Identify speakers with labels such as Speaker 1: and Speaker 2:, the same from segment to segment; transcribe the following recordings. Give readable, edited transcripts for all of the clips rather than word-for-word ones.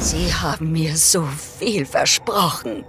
Speaker 1: Sie haben mir so viel versprochen.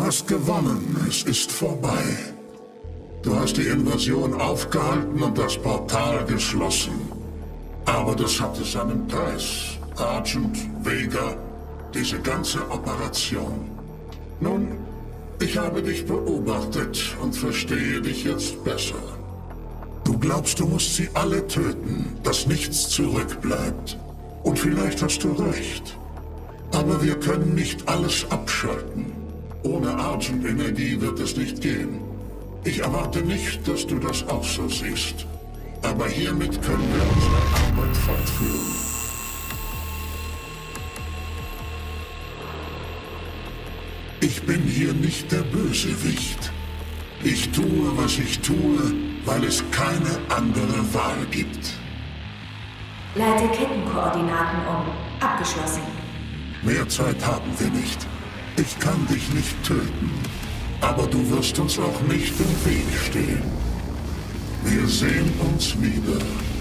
Speaker 2: hast gewonnen. Es ist vorbei. Du hast die Invasion aufgehalten und das Portal geschlossen. Aber das hatte seinen Preis. Agent, Vega, diese ganze Operation. Nun, ich habe dich beobachtet und verstehe dich jetzt besser. Du glaubst, du musst sie alle töten, dass nichts zurückbleibt. Und vielleicht hast du recht. Aber wir können nicht alles abschalten. Ohne Argent-Energie wird es nicht gehen. Ich erwarte nicht, dass du das auch so siehst. Aber hiermit können wir unsere Arbeit fortführen. Ich bin hier nicht der Bösewicht. Ich tue, was ich tue, weil es keine andere Wahl gibt.
Speaker 3: Leite Kettenkoordinaten um. Abgeschlossen.
Speaker 2: Mehr Zeit haben wir nicht. Ich kann dich nicht töten. Aber du wirst uns auch nicht im Weg stehen. Wir sehen uns wieder.